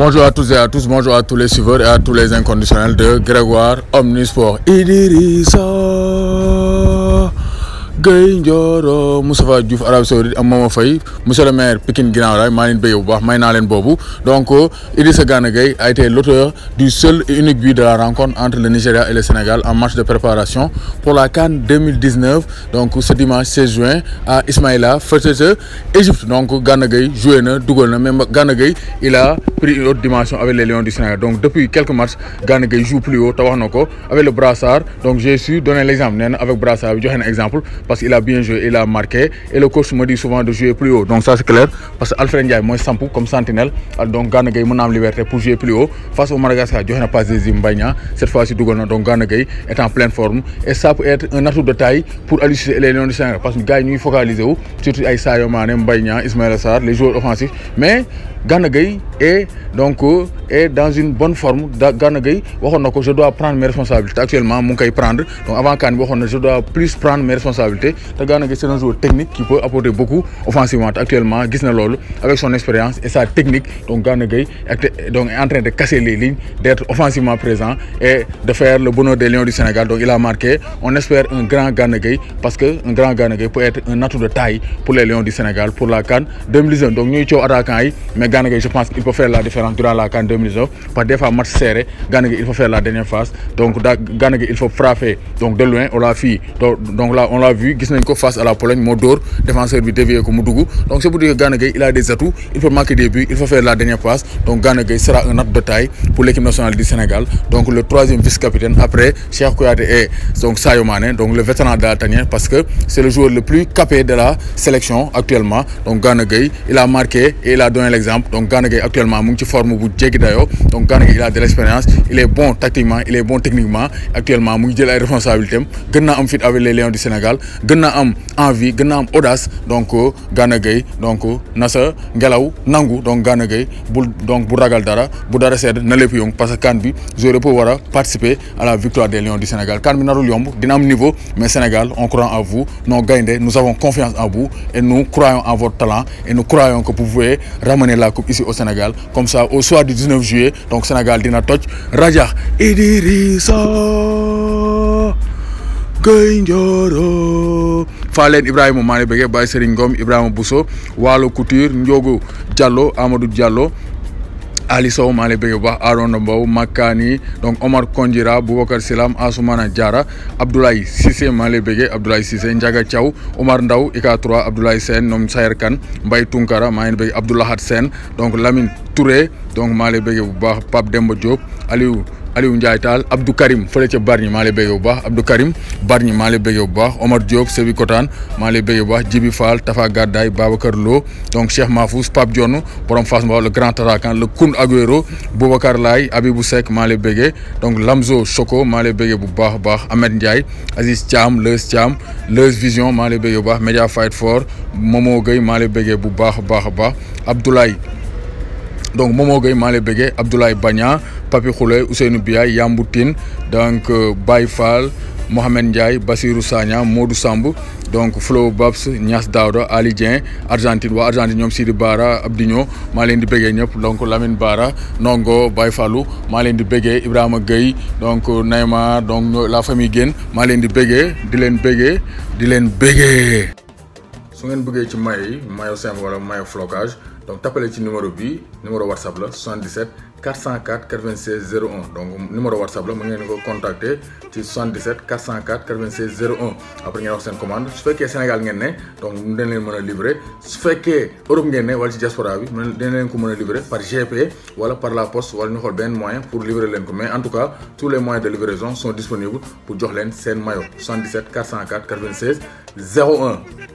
Bonjour à tous et à tous, bonjour à tous les suiveurs et à tous les inconditionnels de Grégoire Omnisport. Idrissa Gueye Ndioro Moustapha Diouf Arabie Saoudite ak Mama Faye monsieur le maire Pikine Guinaw Rail maa leen béy bu baax may naa leen boobu donc Idrissa Gana Gueye a été l'auteur du seul et unique but de la rencontre entre le Nigeria et le Sénégal en match de préparation pour la CAN 2019 donc ce dimanche 16 juin à Ismaïla Fëtëtë Égypte. Donc Gana Gueye joué na dugal na mais Gana Gueye il a pris une autre dimension avec les Lions du Sénégal. Donc depuis quelques matchs Gana Gueye joue plus haut te wax na ko avec le brassard. Donc j'ai su donner l'exemple nee na avec brassard bi joxe na exemple parce qu'il a bien joué, il a marqué et le coach me dit souvent de jouer plus haut. Donc ça c'est clair parce que Alfred Ndiaye mooy sampu comme sentinelle donc Gana Gueye mën na am liberté pour jouer plus haut face au Madagascar. Joxe na passe décisive Mbaye Niang cette fois-ci dugal na. Donc Gana Gueye est en pleine forme et ça peut être un atout de taille pour Aliou Cissé et les Lions du Sénégal parce que gars yi ñuy focaliser wu surtout ay Sadio Mané Mbaye Niang Ismaïla Sarr les joueurs offensifs mais Gana Gueye est dans une bonne forme. Gana Gueye waxoon na ko je dois prendre mes responsabilités actuellement mu ngi koy prendre donc avant CAN bi waxoon na je dois plus prendre mes responsabilités te Gana Gueye c'est un joueur technique qui peut apporter beaucoup offensivement actuellement gis na loolu avec son expérience et sa technique. Donc Gana Gueye donc est en train de casser les lignes d'être offensivement présent et de faire le bonheur des Lions du Sénégal. Donc il a marqué, on espère un grand Gana Gueye parce que un grand Gana Gueye peut être un atout de taille pour les Lions du Sénégal pour la CAN 2019. Donc ñuy coow attaquant yi mais Gana Gueye je pense qu'il peut faire la différence durant la CAN 2019 parce que des fois match serré Gana Gueye il faut faire la dernière phase. Donc Gana Gueye il faut frapper donc de loin on l'a vu donc là on l'a vu gis nañ ko face à la Pologne moo dóor défenseur bi dévié ko mu dugg. Donc c'est pour dire que Gana Gueye il a des atouts, il faut marquer des buts, il faut faire la dernière passe. Donc Gana Gueye sera un atout de taille pour l'équipe nationale du Sénégal. Donc le troisième vice-capitaine après Cheikh Kouyaté et donc Sadio Mané, donc le vétéran de la tanière parce que c'est le joueur le plus capé de la sélection actuellement. Donc Gana Gueye il a marqué et il a donné l'exemple. Donc Gana Gueye actuellement mu ngi ci forme bu jéggi dayoo. Donc Gana Gueye il a de l'expérience, il est bon tactiquement, il est bon techniquement. Actuellement mu ngi jël ay responsabilités am gën naa am fit avec les Lions du Sénégal, gën naa am envie, gën naa am audace. Donc Gana Gueye donc na sa ngelaw nangu. Donc Gana Gueye bu ragal dara bu dara sedd na lépp yomb parce que CAN bi joueur yëpp war a participer à la victoire des Lions du Sénégal. CAN bi narul yomb dina am niveau mais Sénégal on croit en vous nos gaynde nous avons confiance en vous et nous croyons en votre talent et nous croyons que vous pouvez ramener la coupe ici au Sénégal. Comme ça au soir du 19 juillet donc Sénégal dina toj rajax Idrissa Gueye Ndioro Falen Ibrahima maa ngi bëggee Baye Serigne Ngom Ibrahima Bousso Waalo Couture Ndiogu Diallo Amadou Diallo Ali Sow maa ngi bëggee bu baax Arona Mbow Makani donc Omar Kondjira Boubacar Silam Assoumana Diarra Abdoulaye Cissé maa ngi bëggee Abdoulaye Cissé Ndiaga Thiaw Omar Ndaw IK3 Abdoulaye Sène ñoom Sayer Kane Mbaye Tunkara maa ngi bëggee Abdoulahat Sène donc Lamine Touré donc maa ngi bëggee bu baax Pape Demba Diop Aliou Ndiaye Tall Abdou Karim fële ca Bargny maa lay bëggee bu baax Abdou Karim Bargny maa lay bëggee bu baax Omar Diop Sébi Kotaan maa lay bëggee bu baax Djibi Fall Tafa Gaddaay Babacar Lo donc Cheikh Mahfouz Pape Dione borom Fass Mbaw le grand attaquant le Kun Agüero Boubacar Laye Abibou Seck maa lay bëggee donc Lamzo Choco maa lay bëggee bu baax baax Ahmed Ndiaye Aziz Thiam Leuz Vision maa lay bëggee bu baax Media Fight For Momo Gueye maa lay bëggee bu baax Abdoulaye donc Momo Gueye maa lay bëggee Abdoulaye Bagna Papi Khoulé Ousseynou Biaye Yambou Tine donc Baye Fall Mohamed Ndiaye Bassirou Sagna Modou Samb donc Flo Babs Niass Daouda Ali Dieng Argentine waa Argentine ñoom Sidi Bara Abdigno maa leen di bëggee ñëpp donc Lamine Bara Ndongo Baye Fallou maa leen di bëggee Ibrahima Gueye donc Neymar donc la famille Guène maa leen di bëggee di leen bëggee su ngeen bëggee ci maillot simple wala maillot flocage donc tapale ci numéro WhatsApp la 77 404 96 01 donc numéro WhatsApp la mu ngeen ko contacter ci 77 404 96 01 après ngeen wax seen commande su fekkee Sénégal ngeen ne donc dañ leen mën a livrer su fekkee Europe ngeen ne wala ci diaspora bi dañ leen ko mën a livrer par GP wala par la poste wala ñu xool benn moyen pour livrer leen ko mais en tout cas tous les moyens de livraison sont disponibles pour jox leen seen maillot 77 404 96 01